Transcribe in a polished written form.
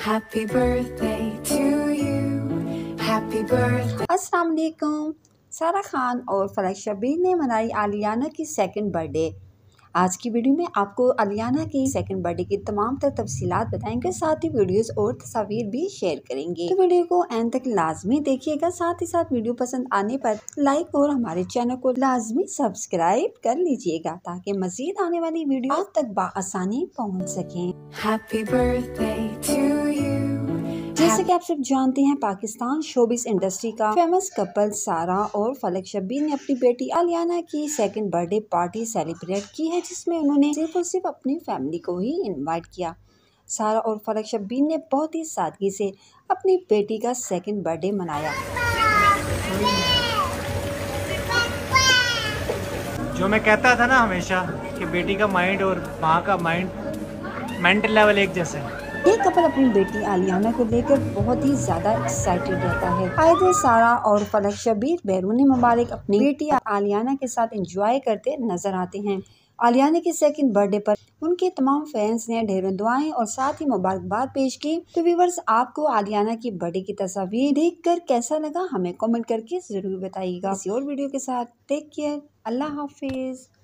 Happy birthday to you. Happy birthday. अस्सलाम वालेकुम। सारा खान और फलक शबीर ने मनाई आलियाना की सेकंड बर्थडे। आज की वीडियो में आपको आलियाना की सेकंड बर्थडे की तमाम तर तफसीलात बताएंगे, साथ ही वीडियोस और तस्वीर भी शेयर करेंगे। तो वीडियो को एंड तक लाजमी देखिएगा। साथ ही साथ वीडियो पसंद आने पर लाइक और हमारे चैनल को लाजमी सब्सक्राइब कर लीजिएगा ताकि मजीद आने वाली वीडियो आप तक बआसानी पहुँच सके। Happy birthday to you. जैसे कि आप सब जानते हैं, पाकिस्तान शोबिस इंडस्ट्री का फेमस कपल सारा और फलक शबीर ने अपनी बेटी आलियाना की सेकंड बर्थडे पार्टी सेलिब्रेट की है, जिसमें उन्होंने सिर्फ और सिर्फ अपनी फैमिली को ही इनवाइट किया। सारा और फलक शबीर ने बहुत ही सादगी से अपनी बेटी का सेकंड बर्थडे मनाया। जो मैं कहता था ना हमेशा कि बेटी का माइंड और माँ का माइंड मेंटल लेवल एक जैसे है। ये कपल अपनी बेटी आलियाना को लेकर बहुत ही ज्यादा एक्साइटेड रहता है। आए दिन सारा और फलक शबीर बैरून मुबारक अपनी बेटी आलियाना के साथ एंजॉय करते नजर आते हैं। आलियाना की सेकंड बर्थडे पर उनके तमाम फैंस ने ढेरों दुआएं और साथ ही मुबारकबाद पेश की। तो व्यूअर्स, आपको आलियाना की बर्थडे की तस्वीर देखकर कैसा लगा हमें कमेंट करके जरूर बताइएगा। किसी और वीडियो के साथ टेक केयर, अल्लाह हाफिज।